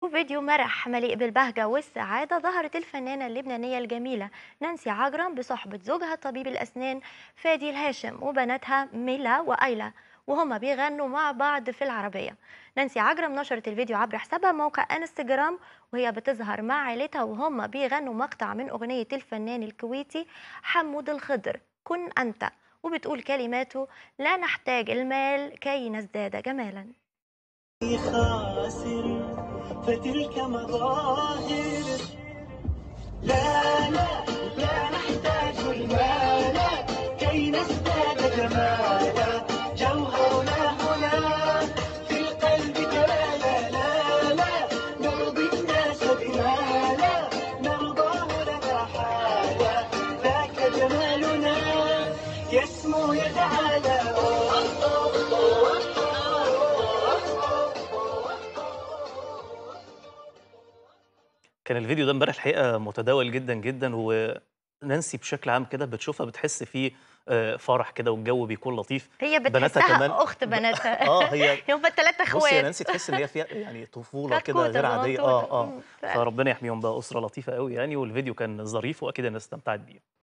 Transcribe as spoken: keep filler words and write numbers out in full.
وفيديو مرح مليء بالبهجة والسعادة ظهرت الفنانة اللبنانية الجميلة نانسي عجرم بصحبة زوجها طبيب الأسنان فادي الهاشم وبناتها ميلا وأيلا، وهما بيغنوا مع بعض في العربية. نانسي عجرم نشرت الفيديو عبر حسابها موقع انستجرام وهي بتظهر مع عائلتها وهما بيغنوا مقطع من أغنية الفنان الكويتي حمود الخضر كن أنت، وبتقول كلماته: لا نحتاج المال كي نزداد جمالا. خاسر فتلك مظاهر. لا لا لا نحتاج المال كي نزداد جمالا. جوهرنا هنا في القلب تلالا. لا لا نرضي الناس بما لا نرضاه لنا حالا. ذاك جمالنا يسمو يتعالى. كان الفيديو ده امبارح الحقيقة متداول جدًا، جدًا، ونانسي بشكل عام كده بتشوفها بتحس فيه آآ فرح كده والجو بيكون لطيف. هي بناتها بتحسها كمان أخت ب بناتها. آه هي هما التلاتة بُصّي يا أخوات. نانسي تحس إن هي فيها يعني طفولة كده كتكوتة غير عادية صغنطوطة. آه، آه، إمم، فعلًا. فربنا يحميهم بقى أسرة لطيفة أوي يعني، والفيديو كان ظريف وأكيد الناس استمتعت بيه.